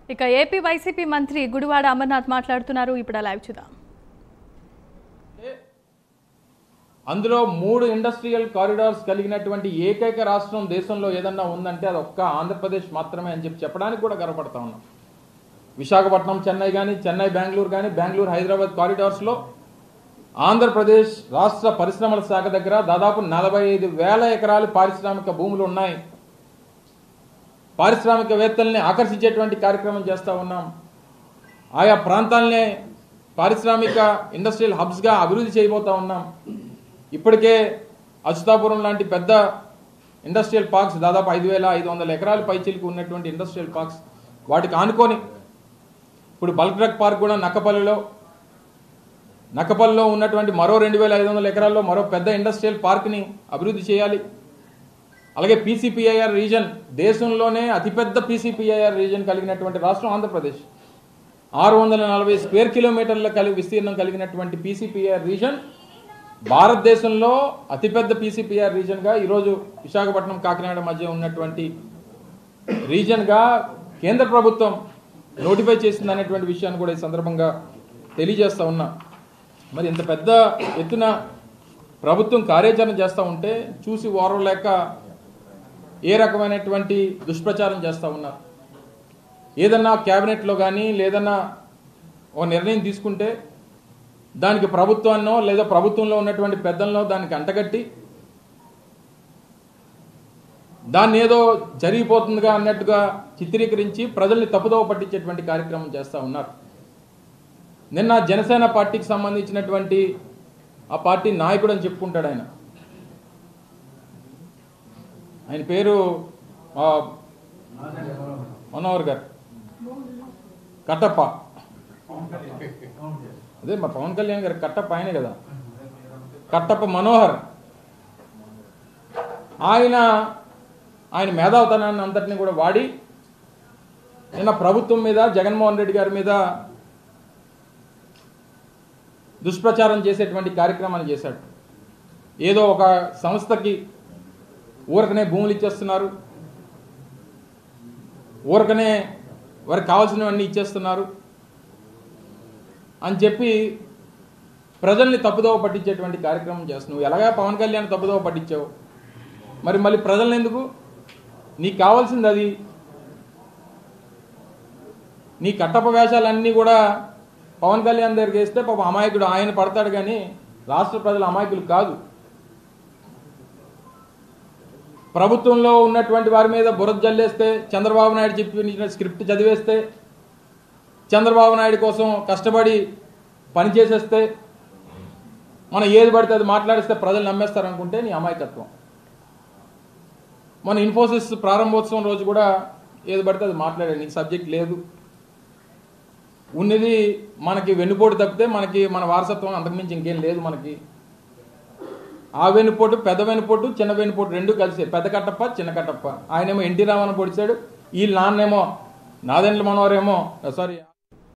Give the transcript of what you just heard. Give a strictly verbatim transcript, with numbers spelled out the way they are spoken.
ఇక AP YCP మంత్రి గుడివాడ అమర్నాథ్ మాట్లాడుతున్నారు. ఇప్పుడు లైవ్ చూద్దాం. అందులో మూడు ఇండస్ట్రియల్ కారిడార్స్ కలిగినటువంటి ఏకైక రాష్ట్రం దేశంలో ఏదన్నా ఉందంటే అది ఒక్క ఆంధ్రప్రదేశ్ మాత్రమే అని చెప్పి చెప్పడానికి కూడా గర్వపడతా ఉన్నాం. విశాఖపట్నం చెన్నై కానీ, చెన్నై బెంగళూరు కానీ, బెంగళూరు హైదరాబాద్ కారిడార్స్లో ఆంధ్రప్రదేశ్ రాష్ట్ర పరిశ్రమల శాఖ దగ్గర దాదాపు నలభై ఐదు వేల ఎకరాలు పారిశ్రామిక భూములు ఉన్నాయి. పారిశ్రామికవేత్తల్ని ఆకర్షించేటువంటి కార్యక్రమం చేస్తూ ఉన్నాం. ఆయా ప్రాంతాలనే పారిశ్రామిక ఇండస్ట్రియల్ హబ్స్గా అభివృద్ధి చేయబోతా ఉన్నాం. ఇప్పటికే అచ్యుతాపురం లాంటి పెద్ద ఇండస్ట్రియల్ పార్క్స్ దాదాపు ఐదు వేల ఐదు వందల ఎకరాల పైచిలకు ఉన్నటువంటి ఇండస్ట్రియల్ పార్క్స్ వాటికి ఆనుకొని ఇప్పుడు బల్క్ డ్రగ్ పార్క్ కూడా నక్కపల్లిలో నక్కపల్లిలో ఉన్నటువంటి మరో రెండు వేల ఐదు వందల ఎకరాల్లో మరో పెద్ద ఇండస్ట్రియల్ పార్క్ని అభివృద్ధి చేయాలి. అలాగే పీసీపీఐఆర్ రీజన్, దేశంలోనే అతిపెద్ద పీసీపీఐఆర్ రీజన్ కలిగినటువంటి రాష్ట్రం ఆంధ్రప్రదేశ్. ఆరు వందల నలభై స్క్వేర్ కిలోమీటర్ల కలిగి విస్తీర్ణం కలిగినటువంటి పీసీపీఐఆర్ రీజన్ భారతదేశంలో అతిపెద్ద పీసీపీఆర్ రీజన్గా ఈరోజు విశాఖపట్నం కాకినాడ మధ్య ఉన్నటువంటి రీజన్గా కేంద్ర ప్రభుత్వం నోటిఫై చేసింది అనేటువంటి విషయాన్ని కూడా ఈ సందర్భంగా తెలియజేస్తూ ఉన్నా. మరి ఇంత పెద్ద ఎత్తున ప్రభుత్వం కార్యాచరణ చేస్తూ ఉంటే చూసి ఓర్వలేక ఏ రకమైనటువంటి దుష్ప్రచారం చేస్తూ ఉన్నారు. ఏదన్నా క్యాబినెట్లో కానీ లేదన్నా ఒక నిర్ణయం తీసుకుంటే దానికి ప్రభుత్వాన్నో లేదా ప్రభుత్వంలో ఉన్నటువంటి పెద్దల్లో దానికి అంటగట్టి దాన్ని ఏదో జరిగిపోతుందిగా అన్నట్టుగా చిత్రీకరించి ప్రజల్ని తప్పుదోవ పట్టించేటువంటి కార్యక్రమం చేస్తూ ఉన్నారు. నిన్న జనసేన పార్టీకి సంబంధించినటువంటి ఆ పార్టీ నాయకుడు అని చెప్పుకుంటాడు ఆయన. ఆయన పేరు మనోహర్ గారు, కట్టప్ప. అదే మా పవన్ కళ్యాణ్ గారు కట్టప్ప ఆయనే కదా, కట్టప్ప మనోహర్. ఆయన ఆయన మేధావుతనాన్ని అంతటినీ కూడా వాడి నిన్న ప్రభుత్వం మీద, జగన్మోహన్ రెడ్డి గారి మీద దుష్ప్రచారం చేసేటువంటి కార్యక్రమాన్ని చేశాడు. ఏదో ఒక సంస్థకి ఊరకనే భూములు ఇచ్చేస్తున్నారు, ఊరకనే వారికి కావాల్సినవన్నీ ఇచ్చేస్తున్నారు అని చెప్పి ప్రజల్ని తప్పుదోవ పట్టించేటువంటి కార్యక్రమం చేస్తున్నావు. నువ్వు ఎలాగా పవన్ కళ్యాణ్ తప్పుదోవ పట్టించావు, మరి మళ్ళీ ప్రజల్ని ఎందుకు? నీకు కావాల్సింది అది. నీ కట్టప్ప వేషాలన్నీ కూడా పవన్ కళ్యాణ్ దగ్గరికి వేస్తే పాప అమాయకుడు ఆయన పడతాడు, కానీ రాష్ట్ర ప్రజల అమాయకులు కాదు. ప్రభుత్వంలో ఉన్నటువంటి వారి మీద బురద జల్లేస్తే, చంద్రబాబు నాయుడు చెప్పిన స్క్రిప్ట్ చదివేస్తే, చంద్రబాబు నాయుడు కోసం కష్టపడి పనిచేసేస్తే, మనం ఏది పడితే అది మాట్లాడిస్తే ప్రజలు నమ్మేస్తారనుకుంటే నీ అమాయకత్వం. మన ఇన్ఫోసిస్ ప్రారంభోత్సవం రోజు కూడా ఏది పడితే అది మాట్లాడాడు. నీకు సబ్జెక్ట్ లేదు. ఉన్నది మనకి వెన్నుపోటు తప్పితే మనకి మన వారసత్వం అంతకుమించి ఇంకేం లేదు మనకి. ఆ వెన్నుపోటు, పెద్ద వెన్నుపోటు, చిన్న వెన్నుపోటు రెండు కలిసే పెద్ద కట్టప్ప, చిన్న కట్టప్ప. ఆయనేమో ఎన్టీ రామన్ పొడిచాడు, ఈ నాన్నేమో నాదెండ్ల మనోహరేమో సారీ